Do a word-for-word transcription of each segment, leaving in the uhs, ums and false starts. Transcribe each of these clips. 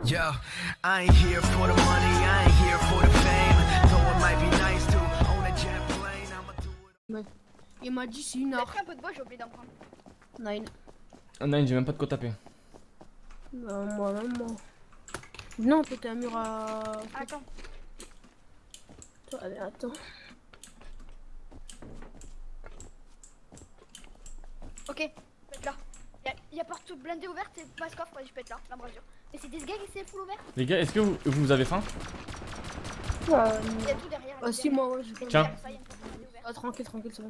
Yo, I ain't here for the money, I ain't here for the fame. Though it might be nice to own a jet plane, I'ma do it. Ouais. Il m'a dit c'est une T'as heure. pris un peu de bois, j'ai oublié d'en prendre. Nine. Ah non, j'ai même pas de quoi taper. Non, moi, non, moi. Non, t'étais un mur à. Attends. Allez, attends. Ok, je peux être là. Y'a y a porte blindée ouverte et passe coffre, vas-y je peux être là, l'embrasure. Mais c'est des gars qui c'est full ouvert. Les gars, est-ce que vous, vous avez faim? Ouais. Il y a tout derrière. Ah si, moi, ouais, je Tiens. Ça, y a une porte blindée ouverte. Ah, tranquille, tranquille, c'est bon.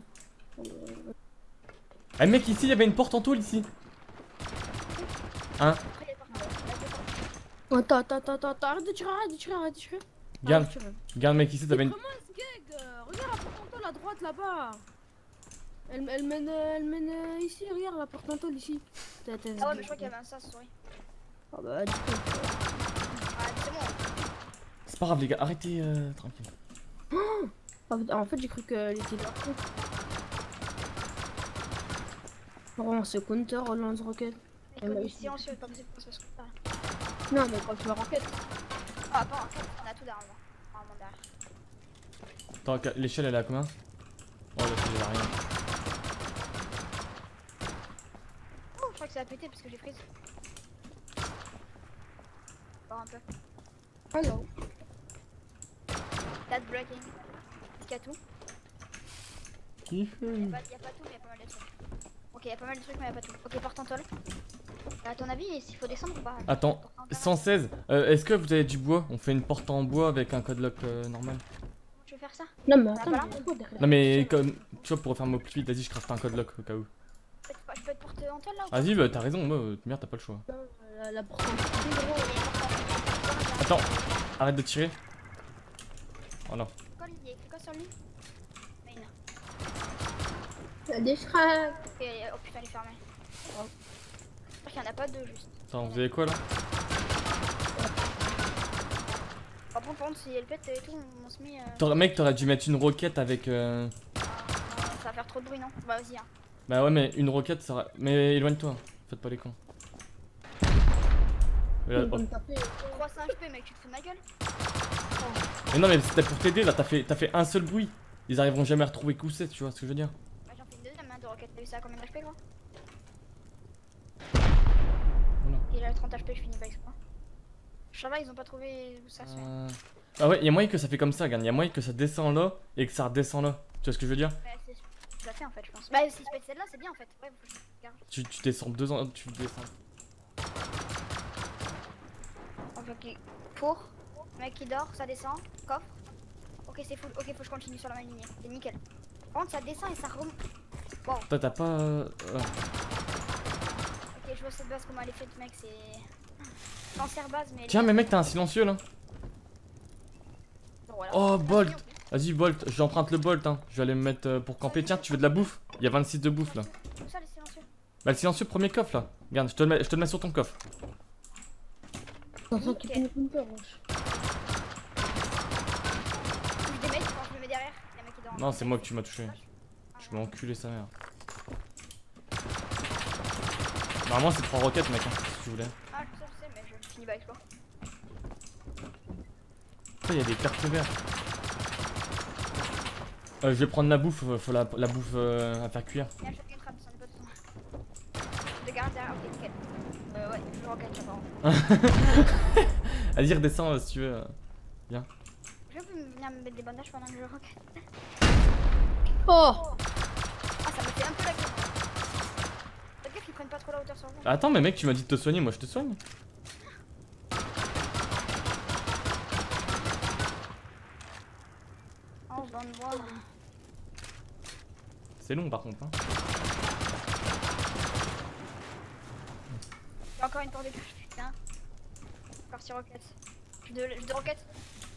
Ah mec, ici, il y avait une porte en tôle ici. Hein? Après, il y a les portes en haut, là, deux portes. Attends, attends, attends, attends, attends, arrête de tirer, arrête de tirer, arrête de tirer. Regarde, Arrête de tirer. regarde mec, ici, t'avais une... Comment ce gag? Regarde la porte en tôle à droite là-bas. Elle, elle mène, euh, elle mène euh, ici, regarde la porte en tôle ici. T'as- t'as- Ah ouais, mais je crois qu'il y avait un sas, sorry. Ah bah, du coup. Ah, c'est bon. C'est pas grave les gars, arrêtez euh, tranquille. Ah, en fait, j'ai cru qu'elle était là. Oh, c'est counter, lance rocket. Il est silencieux, pas possible qu'on se fasse couper. Non, mais quand tu vas rocket. Ah, pas en fait, on a tout derrière moi. Normalement derrière. Attends, l'échelle elle est à combien? Oh l'échelle elle a rien. Oh, je crois que ça a pété parce que j'ai prise. Voir un peu. Hello. That's breaking. Est-ce qu'il y a tout? Il y a pas, y a pas tout, mais il y a pas mal de trucs. Ok, il y a pas mal de trucs, mais il y a pas tout. Ok, porte en tôle. À ton avis, s'il faut descendre ou pas? Attends, cent seize, euh, est-ce que vous avez du bois? On fait une porte en bois avec un code lock euh, normal. Tu veux faire ça? Non, mais On a attends, pas là mais quoi derrière? Non mais comme, tu vois pour faire au plus vite, vas-y je crafte un code lock au cas où. Je peux être- je peux être porte en tôle là ou pas? Vas-y bah t'as raison, moi euh, merde t'as pas le choix. Non, La, la porte en tôle. Attends, arrête de tirer. Oh non. Quoi, il y a écrit quoi sur lui? Main. Il y a des frères. Ok, oh putain, il est fermé. Oh. Je crois qu'il y en a pas deux juste. Attends, vous avez quoi là? Par contre, par contre, si elle pète et tout, on se met. Euh... T'aurais- Mec t'aurais dû mettre une roquette avec euh... ah, non, ça va faire trop de bruit, non? Bah, vas-y, hein. Bah ouais mais une roquette ça aurait... Mais éloigne-toi, faites pas les cons. Mais, là, oh. trois cents H P, mec, tu te fous de ma gueule? Mais non mais c'était pour t'aider là, t'as fait, t'as fait un seul bruit. Ils arriveront jamais à retrouver où c'est, tu vois ce que je veux dire. Bah, j'en fais une deuxième, hein, de roquette. T'as vu ça à combien d'H P, gros? Voilà. Il a trente H P, je finis pas exprès. Ça va, ils ont pas trouvé où ça se fait. Euh... Ah ouais, y'a moyen que ça fait comme ça, regarde, y'a moyen que ça descend là et que ça redescend là. Tu vois ce que je veux dire? Ouais, c'est ça fait en fait, je pense. Bah, si je pète celle-là, c'est bien en fait. Ouais, faut que je regarde. Tu, tu descends deux ans, tu descends. Ok, pour. Mec qui dort, ça descend. Coffre. Ok, c'est full. Ok, faut que je continue sur la même lignée. C'est nickel. Par contre, ça descend et ça remonte. Bon. Toi t'as pas... Euh... Ok, je vois cette base comment elle est faite, mec. C'est. Cancer base, mais. Tiens mais mec t'as un silencieux là. Bon, voilà. Oh Ça, Bolt. c'est bien, ok. Vas-y Bolt, j'emprunte le Bolt hein. Je vais aller me mettre euh, pour camper. Tiens tu veux de la bouffe? Y'a vingt-six de bouffe là. Où ça, les silencieux? Bah le silencieux premier coffre là. Regarde, je te le mets, je te le mets sur ton coffre. Dans un qui connaît une peur, wesh. Je des mecs, quand je me mets derrière, y'a un mec qui dort. Non c'est moi que tu m'as touché. Je vais enculer sa mère. Normalement c'est trois roquettes mec hein, si tu voulais. Ah, je sais, je sais, mais je finis pas exploit. Après y'a des cartes vertes. Euh, je vais prendre la bouffe, faut la, la bouffe euh, à faire cuire. Y'a un shotgun trap, c'en est pas tout le temps. De garde derrière, ok, nickel. Euh, ouais, je roquette, j'apprends. Vas-y redescends euh, si tu veux. euh. Je peux venir me mettre des bandages pendant que je roquette. Oh! Ah, ça me fait un peu la gueule. Faites gaffe qu'ils prennent pas trop la hauteur sur vous. Attends mais mec tu m'as dit de te soigner, moi je te soigne. Oh, bon, moi. C'est long par contre hein. J'ai encore une porte de touche, putain. Encore six roquettes. J'ai deux, j'ai deux roquettes.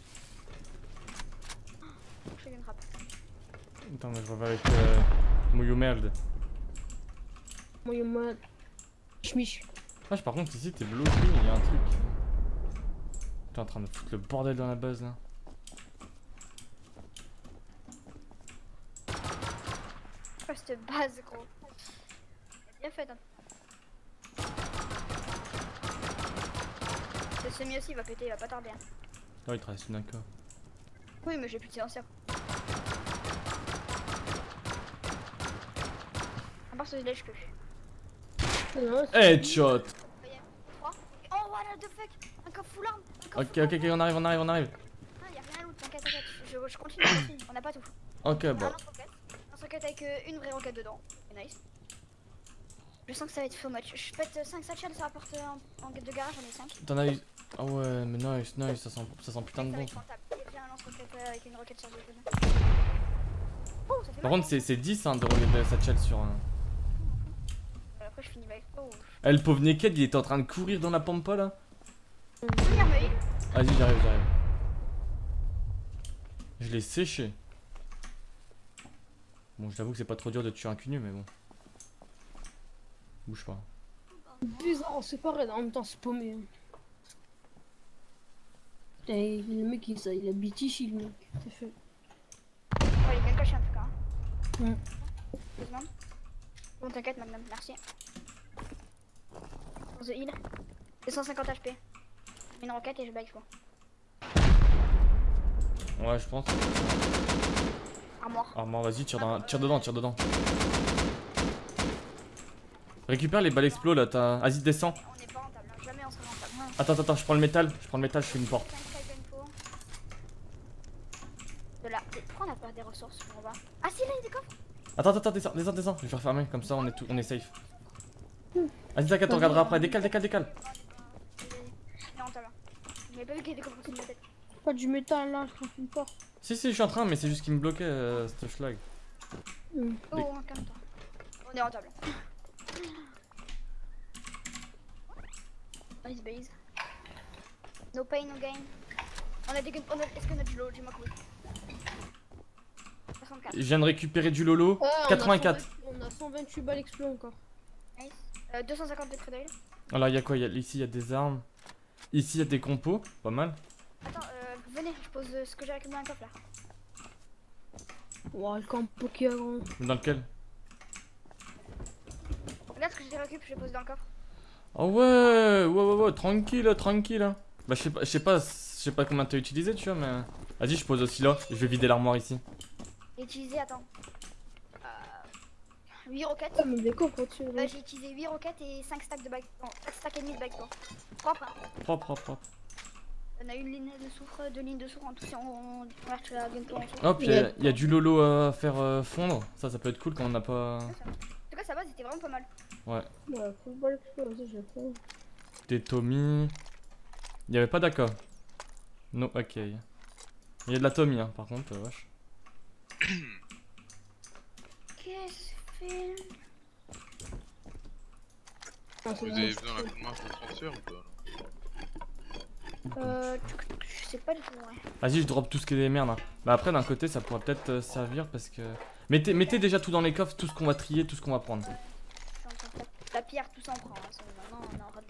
Je fais une trappe. Attends mais je reviens avec euh, Mouillou merde. Moi, il m'a. Schmich. Ah par contre ici t'es bloqué, il y a un truc. T'es en train de foutre le bordel dans la base là. Quoi cette base, gros? Bien fait, hein. C'est semi aussi, il va péter, il va pas tarder. Hein. Oh, il te reste une A K. Oui, mais j'ai plus de silencieux. À part ce sledge que je Non, c'est- Headshot. trois. Oh, what the fuck. Un coffre full arme. Un coffre Ok, full ok, ok, on arrive, on arrive, on arrive. Ah, y'a rien à loot, t'inquiète, t'inquiète. Je, je continue, je continue. On a pas tout. Ok, Un bah. lance-roquette. Un lance-roquette avec euh, une vraie roquette dedans. C'est nice. Je sens que ça va être full match. Je pète cinq satchels, ça rapporte en, en guette de garage, j'en ai cinq. T'en as eu. Ah ouais, mais nice, nice, ça sent, ça sent putain de Ça va bon. être rentable. Il y a bien un lance-roquette euh, avec une roquette chargée dedans. Oh, ça fait Par mal. contre, c'est c'est dix hein, de rouler de satchel sur un. Euh, Après, je finis avec. Oh, Eh, le pauvre Naked, il était en train de courir dans la pampa là. première meille. Vas-y, j'arrive, j'arrive. Je l'ai séché. Bon, je t'avoue que c'est pas trop dur de tuer un cunu, mais bon. Bouge pas. bizarre, c'est pareil, en même temps c'est paumé. Hein. Putain, le mec il, ça, il a beat ici le mec, c'est fait. Oh, il est bien caché en tout cas. Hein. Mm. Deux secondes. Bon, t'inquiète, madame, merci. Pour the heal. deux cent cinquante H P. Une roquette et je bag quoi. Ouais, je pense. Armoire. Armand, vas-y, tire, dans- tire dedans, tire dedans. Récupère les balles explos là, t'as. Vas-y, descends. On n'est pas rentable, hein. Jamais on sera rentable. Ouais. Attends, attends, attends, je prends le métal, je prends le métal, je fais une porte. cinq sacs d'info. De là. Pourquoi on n'a pas des ressources on va. Ah si, là il y a des coffres. Attends, attends, descends, descends, descends. Je vais faire fermer, comme ça on est, tout, on est safe. Vas-y, t'inquiète, on regardera après. Décale, décale, décale. On est rentable. J'avais pas vu qu'il y avait des coffres au-dessus de ma tête. Pas du métal là, je trouve une porte. Si, si, je suis en train, mais c'est juste qu'il me bloquait euh, cette schlag. Mm. Oh, Des- calme-toi. On est rentable. Nice base. No pain, no gain. On a des guns. On a... Est-ce qu'on a du lot? Dis-moi cool. soixante-quatre. Je viens de récupérer du Lolo. Ouais, on a quatre-vingt-quatre. cent vingt on a cent vingt-huit balles explos encore. Nice. Euh, deux cent cinquante de crédit. Alors, il y a quoi? Y a- Ici, il y a des armes. Ici, il y a des compos. Pas mal. Attends, euh, venez, je pose euh, ce que j'ai récupéré dans un coffre là. Ouah, le camp qui a grand. Dans lequel? Regarde ce que j'ai récupéré, je le pose dans le coffre. Oh ouais, ouais, ouais, ouais, tranquille, tranquille. hein. Bah, je sais pas, je sais pas, je sais pas combien t'as utilisé, tu vois, mais. Vas-y, je pose aussi là. Je vais vider l'armoire ici. J'ai utilisé, attends. Euh, huit roquettes. Ah, mais des coffres au-dessus. Euh, là. j'ai utilisé huit roquettes et cinq stacks de bags. Non, cinq stacks et demi de bags quoi. Propre. Hein. Propre, propre, propre. On a une ligne de soufre, deux lignes de soufre en tout si on marche la gunpowder en dessous. Hop, il y, a- y a du Lolo à faire euh, fondre. Ça, ça peut être cool quand on n'a pas. En tout cas, ça va, c'était vraiment pas mal. Ouais, full balle explos, vas-y, j'ai fait. Des Tommy. Il y avait pas d'A K. No, ok. Il y a de la Tommy, hein, par contre, euh, wesh. Qu'est-ce que fait Ah, c'est Vous bon, avez je besoin d'un fais. coup de main pour le transfert ou pas? Euh, tchouc, tchouc, je sais pas du tout, ouais. Vas-y, je drop tout ce qui est des merdes. hein. Bah, après, d'un côté, ça pourrait peut-être euh, servir parce que. Mettez, mettez déjà tout dans les coffres, tout ce qu'on va trier, tout ce qu'on va prendre. Je suis en train de faire- La pierre, tout ça on prend. Hein. Maintenant, on a